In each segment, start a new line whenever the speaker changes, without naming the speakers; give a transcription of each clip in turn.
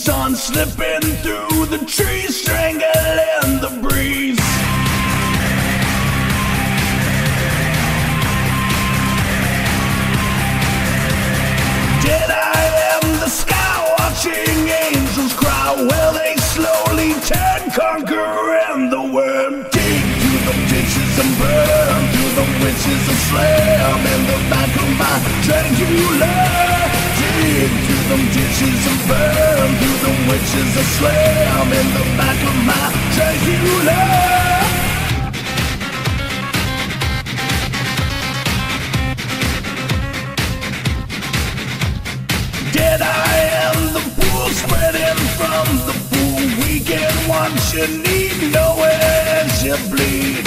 sun slipping through the trees, strangling the breeze. Dead I am the sky, watching angels cry while they slowly turn, conquering the world. Dig through the ditches and burn through the witches and slam in the back of my Dragula. Dig through the ditches and burn through the witches and slam in the back of my Dragula. Dead I am the pool, spreading from the pool. Weekend once you need, nowhere as you bleed.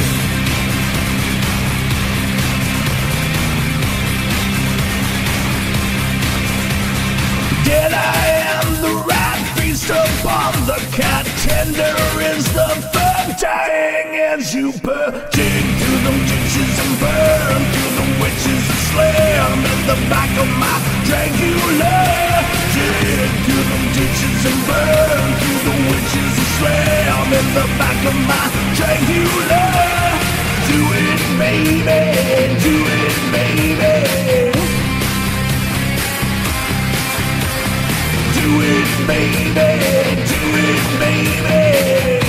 Dead I am the rat, feast upon the cat. Tender is the fur, dying as you burn. Dig through the ditches and burn through the witches and slam in the back of my Dragula. Dig through the ditches and burn through the witches and slam in the back of my Dragula. Do it, baby, do it, baby. Do it, baby, do it, baby.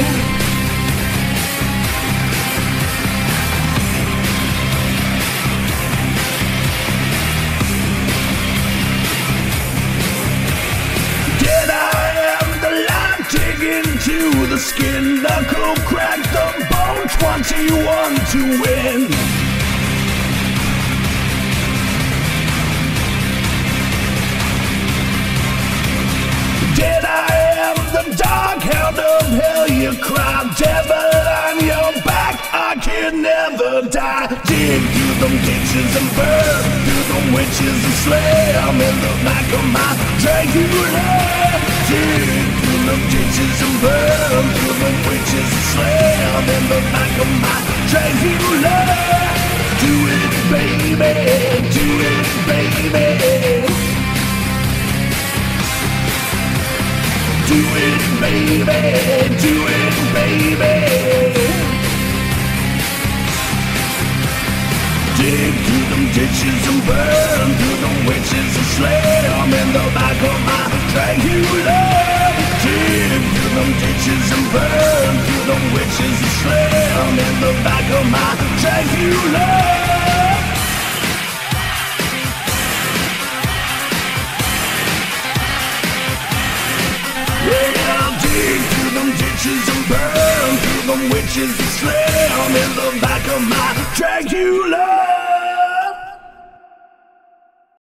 Dead I am the line, digging to the skin. Knuckle crack the bone, 21 to win. Dead I am the dark hound of hell, you cry. Devil on your back, I can never die. Dig through them ditches and burn through the witches and slam in the back of my Dragula. Dig through them ditches and burn through the witches and slam in the back of my Dragula. Do it, baby, do it, baby. Do it, baby, do it, baby. Dig through them ditches and burn through the witches and slam in the back of my Dragula. Dig through them ditches and burn through the witches and slam in the back of my Dragula. Dig through them ditches and burn through them witches and slam in the back of my Dragula.